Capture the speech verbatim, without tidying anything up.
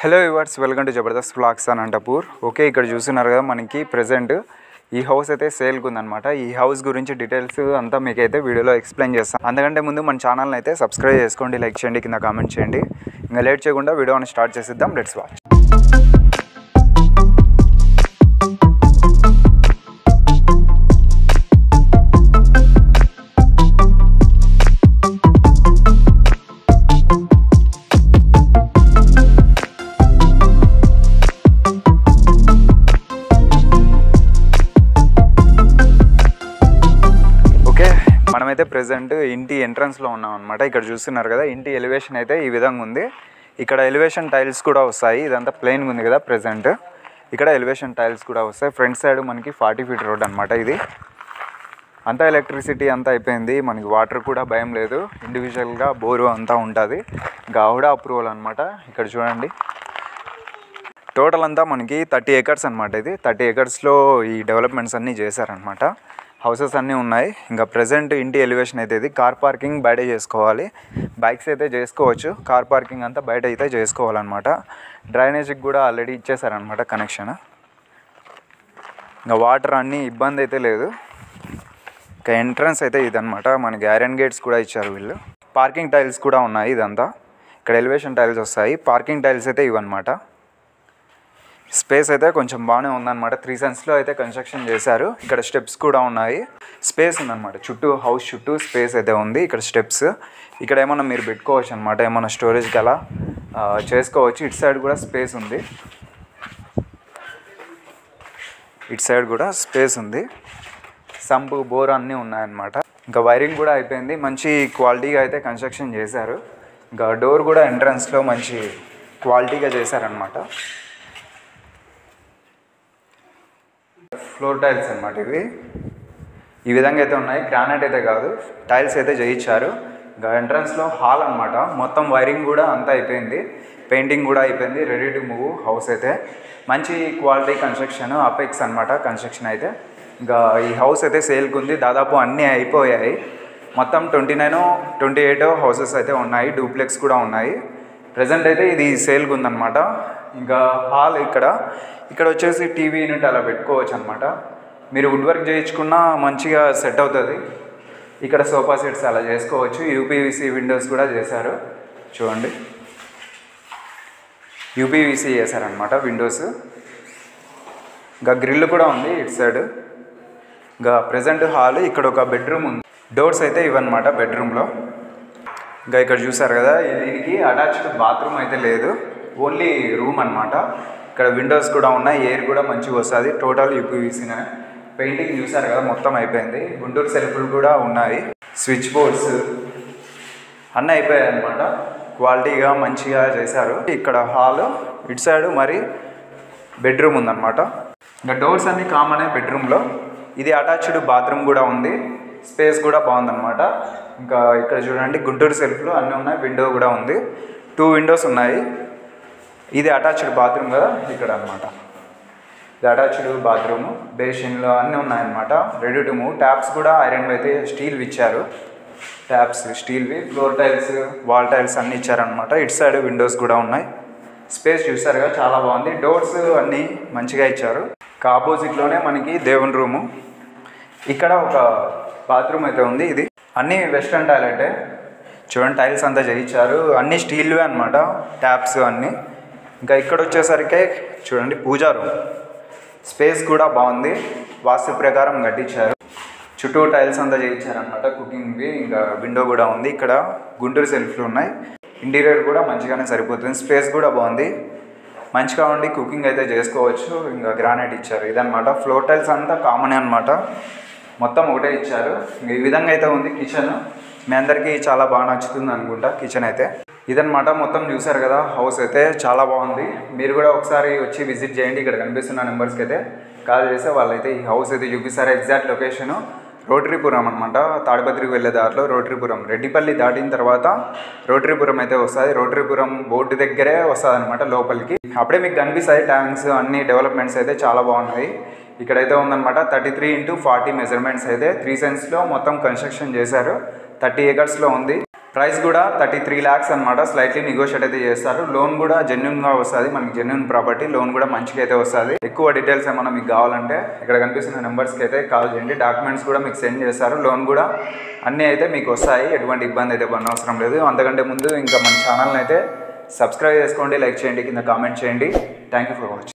Hello viewers, welcome to Jabardasth vlogs Anantapur. Okay, ఇక్కడ చూస్తున్నారు కదా మనకి ప్రెజెంట్ ఈ హౌస్ అయితే సేల్కి ఉందన్నమాట. ఈ హౌస్ గురించి డీటెయిల్స్ అంతా మీకైతే వీడియోలో ఎక్స్ప్లెయిన్ చేస్తాను. అందుకంటే ముందు మన ఛానల్ని అయితే సబ్స్క్రైబ్ చేసుకోండి, లైక్ చేయండి, కింద కామెంట్ చేయండి. ఇంకా లేట్ చేయకుండా వీడియోని స్టార్ట్ చేసేద్దాం. Let's watch. మనమైతే ప్రెజెంట్ ఇంటి ఎంట్రన్స్లో ఉన్నాం అనమాట. ఇక్కడ చూస్తున్నారు కదా, ఇంటి ఎలివేషన్ అయితే ఈ విధంగా ఉంది. ఇక్కడ ఎలివేషన్ టైల్స్ కూడా వస్తాయి. ఇదంతా ప్లెయిన్గా ఉంది కదా ప్రెజెంట్. ఇక్కడ ఎలివేషన్ టైల్స్ కూడా వస్తాయి. ఫ్రంట్ సైడ్ మనకి ఫార్టీ ఫీట్ రోడ్ అనమాట. ఇది అంతా ఎలక్ట్రిసిటీ అంతా అయిపోయింది. మనకి వాటర్ కూడా భయం లేదు. ఇండివిజువల్గా బోరు అంతా ఉంటుంది. గావుడా అప్రూవల్ అనమాట. ఇక్కడ చూడండి, టోటల్ అంతా మనకి థర్టీ ఏకర్స్ అనమాట. ఇది థర్టీ ఏకర్స్లో ఈ డెవలప్మెంట్స్ అన్నీ చేశారనమాట. హౌసెస్ అన్నీ ఉన్నాయి. ఇంకా ప్రజెంట్ ఇంటి ఎలివేషన్ అయితే ఇది. కార్ పార్కింగ్ బయట చేసుకోవాలి, బైక్స్ అయితే చేసుకోవచ్చు. కార్ పార్కింగ్ అంతా బయట అయితే చేసుకోవాలన్నమాట. డ్రైనేజ్కి కూడా ఆల్రెడీ ఇచ్చేసారనమాట కనెక్షన్. ఇంకా వాటర్ అన్నీ ఇబ్బంది అయితే లేదు. ఇంకా ఎంట్రన్స్ అయితే ఇదనమాట. మనకి ఐరన్ గేట్స్ కూడా ఇచ్చారు వీళ్ళు. పార్కింగ్ టైల్స్ కూడా ఉన్నాయి. ఇదంతా ఇక్కడ ఎలివేషన్ టైల్స్ వస్తాయి. పార్కింగ్ టైల్స్ అయితే ఇవన్నమాట. స్పేస్ అయితే కొంచెం బాగానే ఉందన్నమాట. త్రీ సెన్స్లో అయితే కన్స్ట్రక్షన్ చేశారు. ఇక్కడ స్టెప్స్ కూడా ఉన్నాయి. స్పేస్ ఉందన్నమాట. చుట్టూ హౌస్ చుట్టూ స్పేస్ అయితే ఉంది. ఇక్కడ స్టెప్స్, ఇక్కడ ఏమన్నా మీరు పెట్టుకోవచ్చు అనమాట. ఏమన్నా స్టోరేజ్కి అలా చేసుకోవచ్చు. ఇటు సైడ్ కూడా స్పేస్ ఉంది. ఇటు సైడ్ కూడా స్పేస్ ఉంది. సంపు, బోర్ అన్నీ ఉన్నాయన్నమాట. ఇంకా వైరింగ్ కూడా అయిపోయింది. మంచి క్వాలిటీగా అయితే కన్స్ట్రక్షన్ చేశారు. ఇంకా డోర్ కూడా ఎంట్రన్స్లో మంచి క్వాలిటీగా చేశారనమాట. ఫ్లోర్ టైల్స్ అనమాట ఇవి. ఈ విధంగా అయితే ఉన్నాయి. గ్రానైట్ అయితే కాదు, టైల్స్ అయితే చేయించారు. ఇంకా ఎంట్రన్స్లో హాల్ అనమాట. మొత్తం వైరింగ్ కూడా అంతా అయిపోయింది. పెయింటింగ్ కూడా అయిపోయింది. రెడీ టు మూవ్ హౌస్ అయితే. మంచి క్వాలిటీ కన్స్ట్రక్షన్, అపెక్స్ అనమాట కన్స్ట్రక్షన్ అయితే. ఇంకా ఈ హౌస్ అయితే సేల్కి ఉంది. దాదాపు అన్నీ అయిపోయాయి. మొత్తం twenty nine twenty eight houses అయితే ఉన్నాయి. డూప్లెక్స్ కూడా ఉన్నాయి. ప్రజెంట్ అయితే ఇది సేల్కి ఉందన్నమాట. ఇంకా హాల్ ఇక్కడ ఇక్కడ వచ్చేసి టీవీ యూనిట్ అలా పెట్టుకోవచ్చు అనమాట. మీరు వుడ్ వర్క్ చేయించుకున్నా మంచిగా సెట్ అవుతుంది. ఇక్కడ సోఫా సెట్స్ అలా చేసుకోవచ్చు. యూపీవీసీ విండోస్ కూడా చేశారు. చూడండి, యూపీవీసీ చేశారనమాట విండోస్. ఇంకా గ్రిల్ కూడా ఉంది ఇటు సైడ్. ఇంకా ప్రజెంట్ హాల్, ఇక్కడ ఒక బెడ్రూమ్ ఉంది. డోర్స్ అయితే ఇవన్నమాట బెడ్రూమ్లో. ఇంకా ఇక్కడ చూసారు కదా, దీనికి అటాచ్డ్ బాత్రూమ్ అయితే లేదు, ఓన్లీ రూమ్ అనమాట. ఇక్కడ విండోస్ కూడా ఉన్నాయి. ఎయిర్ కూడా మంచిగా వస్తుంది. టోటల్ యూపీవీసీనే. పెయింటింగ్ చూసారు కదా, మొత్తం అయిపోయింది. గుంటూరు సెల్ఫ్లు కూడా ఉన్నాయి. స్విచ్ బోర్డ్స్ అన్నీ అయిపోయాయి అనమాట. క్వాలిటీగా మంచిగా చేశారు. ఇక్కడ హాల్, ఇటు సైడ్ మరి బెడ్రూమ్ ఉందన్నమాట. ఇంకా డోర్స్ అన్నీ కామనే బెడ్రూమ్లో. ఇది అటాచ్డ్ బాత్రూమ్ కూడా ఉంది. స్పేస్ కూడా బాగుందన్నమాట. ఇంకా ఇక్కడ చూడండి, గుంటూరు సెల్ఫ్లు అన్నీ ఉన్నాయి. విండో కూడా ఉంది. టూ విండోస్ ఉన్నాయి. ఇది అటాచ్డ్ బాత్రూమ్ కదా ఇక్కడ అనమాట. ఇది అటాచ్డ్ బాత్రూమ్. బేసిన్లో అన్నీ ఉన్నాయన్నమాట. Ready to move. ట్యాప్స్ కూడా ఐరన్ అయితే స్టీల్ ఇచ్చారు. ట్యాప్స్ స్టీల్వి. ఫ్లోర్ టైల్స్, వాల్ టైల్స్ అన్నీ ఇచ్చారనమాట. ఇటు సైడ్ విండోస్ కూడా ఉన్నాయి. స్పేస్ చూసారు కదా, చాలా బాగుంది. డోర్స్ అన్నీ మంచిగా ఇచ్చారు. ఆపోజిట్లోనే మనకి దేవుని రూము. ఇక్కడ ఒక బాత్రూమ్ అయితే ఉంది. ఇది అన్నీ వెస్ట్రన్ టాయిలెటే. చూడండి, టైల్స్ అంతా చేయించారు. అన్నీ స్టీల్వే అనమాట ట్యాప్స్ అన్నీ. ఇంకా ఇక్కడ వచ్చేసరికి చూడండి, పూజా రూమ్. స్పేస్ కూడా బాగుంది. వాస్తు ప్రకారం కట్టించారు. చుట్టూ టైల్స్ అంతా చేయించారనమాట కుకింగ్వి. ఇంకా విండో కూడా ఉంది. ఇక్కడ గుంటూరు సెల్ఫ్లు ఉన్నాయి. ఇంటీరియర్ కూడా మంచిగానే సరిపోతుంది. స్పేస్ కూడా బాగుంది. మంచిగా ఉండి కుకింగ్ అయితే చేసుకోవచ్చు. ఇంకా గ్రానైట్ ఇచ్చారు. ఇదనమాట. ఫ్లోర్ టైల్స్ అంతా కామనే అనమాట. మొత్తం ఒకటే ఇచ్చారు. ఈ విధంగా అయితే ఉంది కిచెన్. మీ అందరికీ చాలా బాగా నచ్చుతుంది అనుకుంటా కిచెన్ అయితే. ఇదనమాట. మొత్తం చూసారు కదా, హౌస్ అయితే చాలా బాగుంది. మీరు కూడా ఒకసారి వచ్చి విజిట్ చేయండి. ఇక్కడ కనిపిస్తున్న నెంబర్స్కి అయితే కాల్ చేస్తే వాళ్ళైతే ఈ హౌస్ అయితే చూపిస్తారు. ఎగ్జాక్ట్ లొకేషను రోటరీపురం అనమాట. తాడిపత్రికి వెళ్ళే దారిలో రోటరీపురం. రెడ్డిపల్లి దాటిన తర్వాత రోటరీపురం అయితే వస్తుంది. రోటరీపురం బోర్డు దగ్గరే వస్తుంది అనమాట లోపలికి. అప్పుడే మీకు కనిపిస్తాయి ట్యాంక్స్, అన్ని డెవలప్మెంట్స్ అయితే చాలా బాగున్నాయి. ఇక్కడైతే ఉందన్నమాట. Thirty three into forty measurements అయితే త్రీ సెన్స్లో మొత్తం కన్స్ట్రక్షన్ చేశారు. థర్టీ ఏకర్స్లో ఉంది. ప్రైస్ కూడా థర్టీ త్రీ ల్యాక్స్ అనమాట. స్లైట్లీ నెగోషియేట్ అయితే చేస్తారు. లోన్ కూడా జెన్యున్గా వస్తుంది, మనకి జెన్యున్ ప్రాపర్టీ. లోన్ కూడా మంచిగా అయితే వస్తుంది. ఎక్కువ డీటెయిల్స్ ఏమన్నా మీకు కావాలంటే ఇక్కడ కనిపిస్తున్న నెంబర్స్కి అయితే కాల్ చేయండి. డాక్యుమెంట్స్ కూడా మీకు సెండ్ చేస్తారు. లోన్ కూడా అన్నీ అయితే మీకు వస్తాయి. ఎటువంటి ఇబ్బంది అయితే పడిన అవసరం లేదు. అంతకంటే ముందు ఇంకా మన ఛానల్ని అయితే సబ్స్క్రైబ్ చేసుకోండి, లైక్ చేయండి, కింద కామెంట్ చేయండి. Thank you for watching.